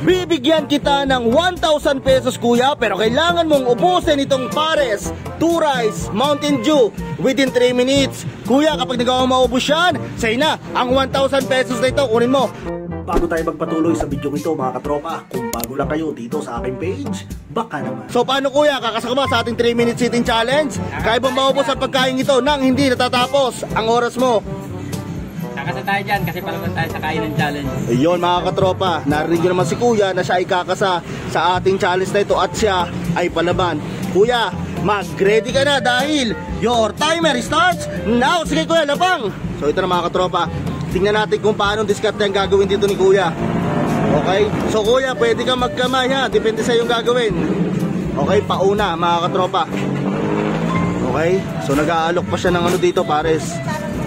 Bibigyan kita ng 1,000 pesos kuya, pero kailangan mong ubusin itong pares, 2 rice, Mountain Dew within 3 minutes. Kuya, kapag nagawa mo maubos yan, say na, ang 1,000 pesos na ito, kunin mo. Bago tayo magpatuloy sa video ito mga katropa, kung bago lang kayo dito sa aking page, baka naman. So paano kuya, kakasama sa ating 3 minute sitting challenge? Kaya bang maubos ang pagkain ito nang hindi natatapos ang oras mo? Kakasa tayo dyan kasi palaban tayo sa kain ng challenge. Ayun mga katropa, narinig nyo naman si kuya na siya ay kakasa sa ating challenge na ito at siya ay palaban. Kuya, mag-ready ka na dahil your timer starts now. Sige kuya, lapang! So ito na mga katropa, tingnan natin kung paano discard yung gagawin dito ni kuya. Okay? So kuya, pwede kang magkamay ha, depende sa yung gagawin. Okay, pauna mga katropa. Okay? So nag-aalok pa siya ng ano dito, pares.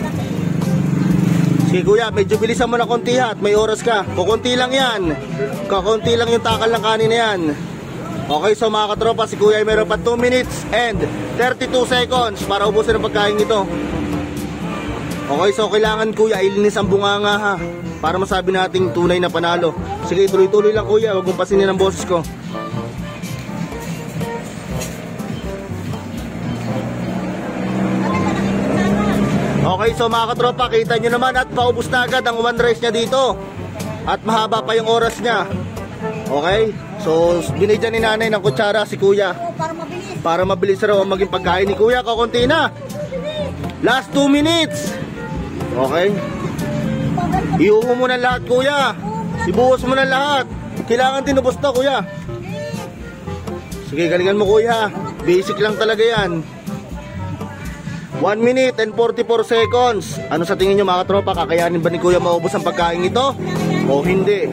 Sige kuya, medyo bilisan mo na konti ha, at may oras ka. Kukunti lang yan. Kukunti lang yung takal ng kanin na yan. Okay, so mga katropa, si kuya ay meron pa 2 minutes and 32 seconds para ubusin ang pagkain ito. Okay, so kailangan kuya ilinis ang bunganga ha, para masabi nating tunay na panalo. Sige, tuloy-tuloy lang kuya, huwag mong pasinin ang boses ko. Okay, so mga katropa, kita nyo naman at paubos na agad ang 1 rice niya dito. At mahaba pa yung oras niya. Okay, so binigyan ni nanay ng kutsara si kuya. Para mabilis raw ang maging pagkain ni kuya, kukunti na. Last 2 minutes. Okay. Iuho mo na lahat kuya. Ibuhos mo na lahat. Kailangan tinubos to kuya. Sige, galingan mo kuya. Basic lang talaga yan. 1 minute and 44 seconds. Ano sa tingin nyo mga katropa? Kakayanin ba ni kuya maubos ang pagkain ito? O hindi?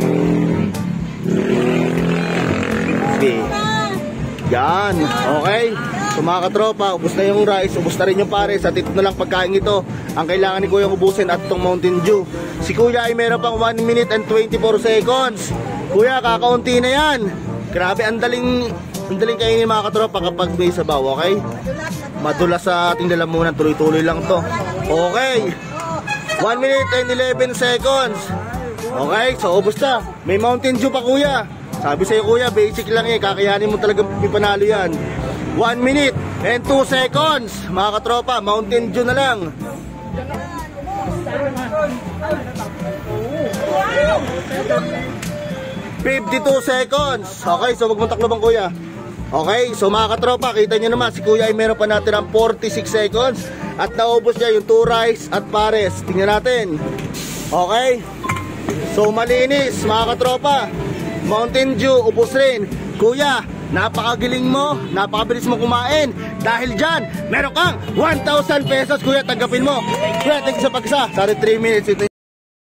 Sige. Yan. Okay. So mga katropa, ubos na yung rice, ubos na rin yung pares, at ito na lang pagkain ito ang kailangan ni kuya ubusin at itong Mountain Dew. Si kuya ay meron pang 1 minute and 24 seconds. Kuya, kakaunti na yan. Grabe, ang daling kainin mga katropa kapag may sabaw, okay? Madulas sa ating lalamunan, tuloy-tuloy lang to. Okay, 1 minute and 11 seconds. Okay, so ubos na. May Mountain Dew pa kuya. Sabi sa'yo kuya, basic lang eh, kakayanin mo talaga pipanalo yan. 1 minute and 2 seconds. Mga katropa, Mountain Dew na lang. 52 seconds. Okay, so wag mong taklobang kuya. Okay, so mga katropa, kita nyo naman, si kuya ay meron pa natin ng 46 seconds. At naubos niya yung 2 rice at pares. Tingnan natin. Okay, so malinis mga katropa. Mountain Dew, ubos rin. Kuya, napakagaling mo, napakabilis mo kumain. Dahil dyan, meron kang 1,000 pesos kuya, tanggapin mo. Kuya, thank you sa pagsa. Sorry, 3 minutes ito.